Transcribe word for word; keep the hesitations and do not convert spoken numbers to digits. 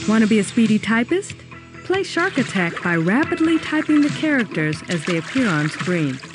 Want to be a speedy typist? Play Shark Attack by rapidly typing the characters as they appear on screen.